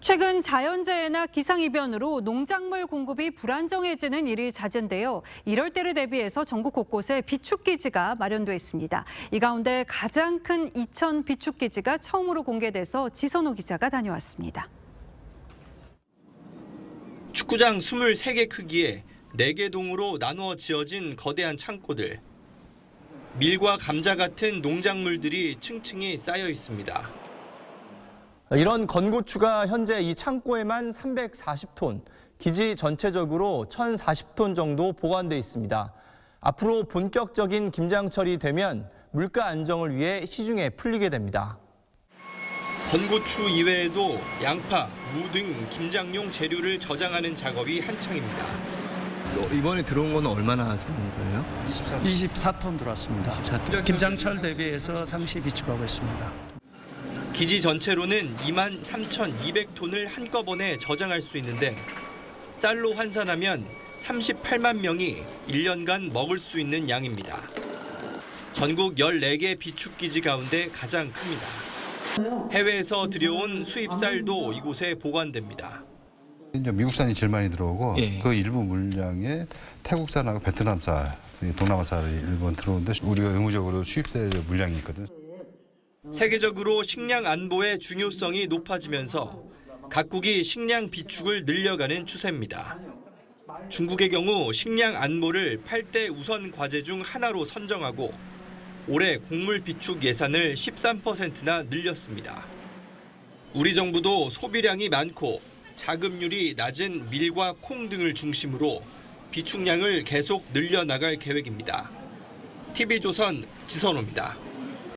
최근 자연재해나 기상이변으로 농작물 공급이 불안정해지는 일이 잦은데요. 이럴 때를 대비해서 전국 곳곳에 비축기지가 마련돼 있습니다. 이 가운데 가장 큰 이천 비축기지가 처음으로 공개돼서 지선호 기자가 다녀왔습니다. 축구장 23개 크기에 4개 동으로 나누어 지어진 거대한 창고들. 밀과 감자 같은 농작물들이 층층이 쌓여 있습니다. 이런 건고추가 현재 이 창고에만 340톤, 기지 전체적으로 1,040톤 정도 보관돼 있습니다. 앞으로 본격적인 김장철이 되면 물가 안정을 위해 시중에 풀리게 됩니다. 건고추 이외에도 양파, 무 등 김장용 재료를 저장하는 작업이 한창입니다. 이번에 들어온 건 얼마나 들어온 거예요? 24톤 들어왔습니다. 김장철 대비해서 상시 비축하고 있습니다. 기지 전체로는 23,200톤을 한꺼번에 저장할 수 있는데 쌀로 환산하면 38만 명이 1년간 먹을 수 있는 양입니다. 전국 14개 비축기지 가운데 가장 큽니다. 해외에서 들여온 수입쌀도 이곳에 보관됩니다. 이제 미국산이 제일 많이 들어오고 그 일부 물량에 태국산하고 베트남쌀, 동남아쌀이 일본 들어오는데 우리가 의무적으로 수입쌀 물량이 있거든. 세계적으로 식량 안보의 중요성이 높아지면서 각국이 식량 비축을 늘려가는 추세입니다. 중국의 경우 식량 안보를 8대 우선 과제 중 하나로 선정하고 올해 곡물 비축 예산을 13%나 늘렸습니다. 우리 정부도 소비량이 많고 자급률이 낮은 밀과 콩 등을 중심으로 비축량을 계속 늘려나갈 계획입니다. TV조선 지선호입니다.